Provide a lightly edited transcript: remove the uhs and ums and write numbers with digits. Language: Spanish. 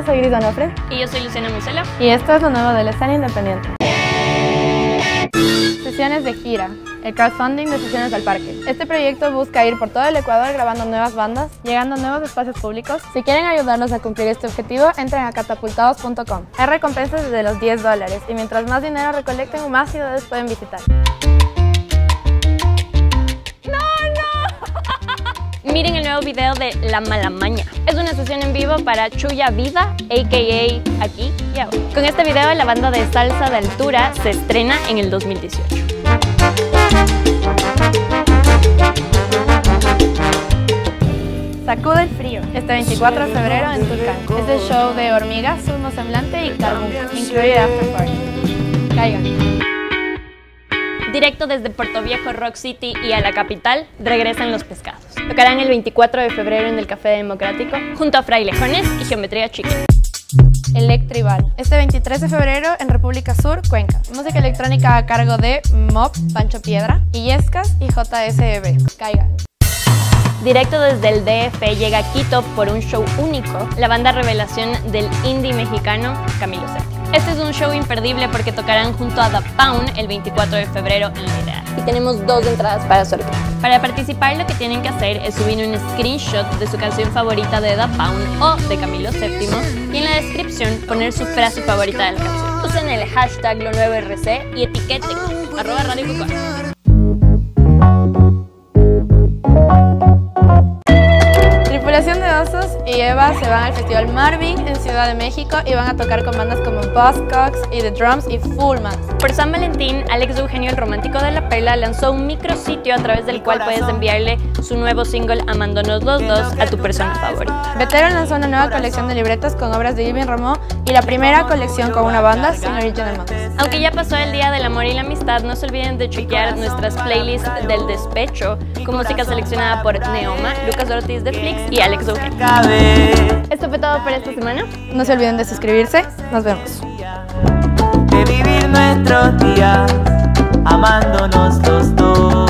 soy Gris Donofre. Y yo soy Luciana Musela. Y esto es lo nuevo del Escena Independiente. Sesiones de gira, el crowdfunding de Sesiones del Parque. Este proyecto busca ir por todo el Ecuador grabando nuevas bandas, llegando a nuevos espacios públicos. Si quieren ayudarnos a cumplir este objetivo, entren a catapultados.com. Hay recompensas desde los $10 y mientras más dinero recolecten, más ciudades pueden visitar. Miren el nuevo video de La Malamaña. Es una sesión en vivo para Chuya Vida, a.k.a. Aquí y Ahora. Con este video, la banda de salsa de altura se estrena en el 2018. Sacude el frío, este 24 de febrero en Tulcán. Es el show de Hormigas, Sumo Semblante y Carbón, incluye After Party. Caigan. Directo desde Puerto Viejo, Rock City y a la capital, regresan Los Pescados. Tocarán el 24 de febrero en el Café Democrático, junto a Frailejones y Geometría Chica. Electrival, este 23 de febrero en República Sur, Cuenca. Música electrónica a cargo de Mob, Pancho Piedra, Illescas y JSEB. Caigan. Directo desde el DF llega a Quito por un show único, la banda revelación del indie mexicano Camilo VII. Este es un show imperdible porque tocarán junto a Da Pound el 24 de febrero en la Ideal. Y tenemos 2 entradas para sortear. Para participar lo que tienen que hacer es subir un screenshot de su canción favorita de Da Pound o de Camilo VII y en la descripción poner su frase favorita de la canción. Usen el hashtag lo9rc y etiqueten @Radio Cocoa. Tripulación de Osos y Eva se van al Festival Marvin en Ciudad de México y van a tocar con bandas como Buzzcocks y The Drums y Full Mans. Por San Valentín, Alex Eugenio, el romántico de la Perla, lanzó un micrositio a través del cual puedes enviarle su nuevo single Amándonos los dos a tu persona favorita. Vetero lanzó una nueva colección de libretas con obras de Irving Ramón y la primera colección con una banda sin Original Monks. Aunque ya pasó el Día del Amor y la Amistad, no se olviden de chequear nuestras playlists del despecho con música seleccionada por Neoma, Lucas Ortiz de Flix y Alex Eugenio. Esto fue todo por esta semana. No se olviden de suscribirse. Nos vemos. De vivir nuestros días amándonos los dos.